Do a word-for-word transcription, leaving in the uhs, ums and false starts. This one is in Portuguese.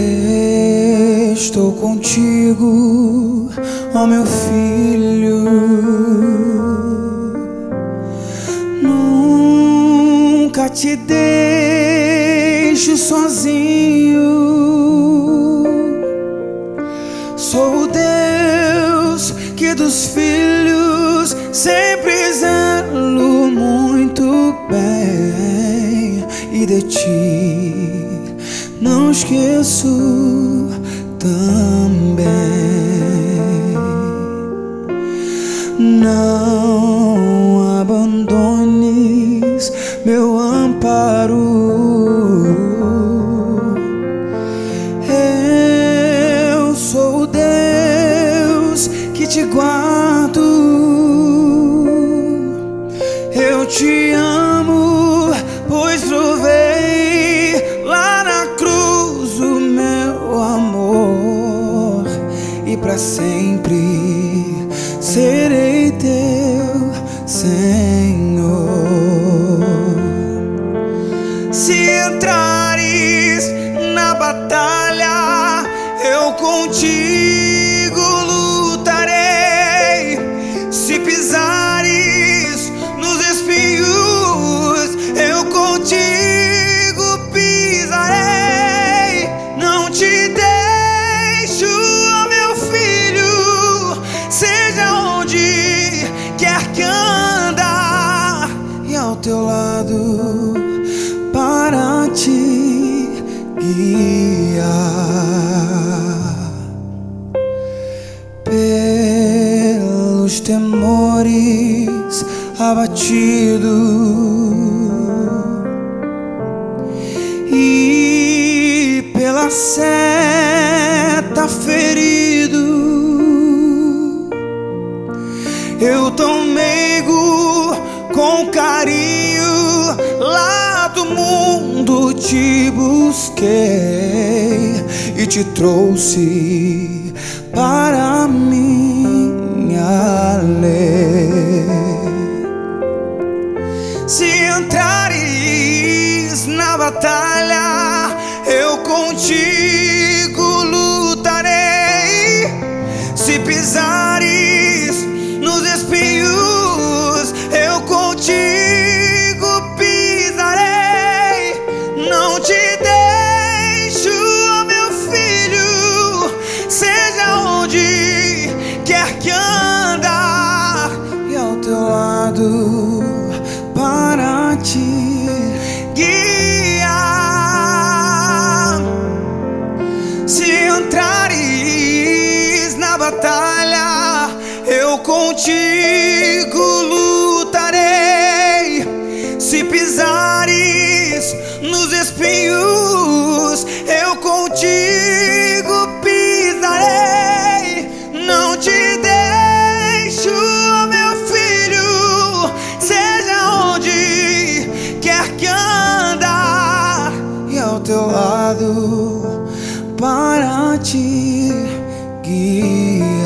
Estou contigo, ó meu filho. Nunca te deixo sozinho. Sou o Deus que dos filhos sempre zelo muito bem, e de ti não esqueço também. Não abandones meu amparo. Eu sou o Deus que te guardo. Eu te amo, pois provei lá na cruz o meu amor, e para sempre serei teu Senhor. Se entrares na batalha, eu contigo lutarei. Se pisares nos espinhos, eu contigo pisarei. Não te deixo, ó meu filho, seja onde quer que andar, e ao teu lado para te guiar. Pelos temores abatido e pela seta ferido, eu tão meigo com carinho lá do mundo te busquei e te trouxe para minha lei. Se entrares na batalha, eu contigo lutarei. Se pisares nos espinhos, eu contigo pisarei. Não te deixo, ó meu filho, seja onde quer que andar, e ao teu lado para te guiar. Se entrares na batalha, eu contigo lutarei. Se pisares nos espinhos, eu contigo pisarei. Não te deixo, ó meu filho, seja onde quer que andar, e ao teu lado para te guiar.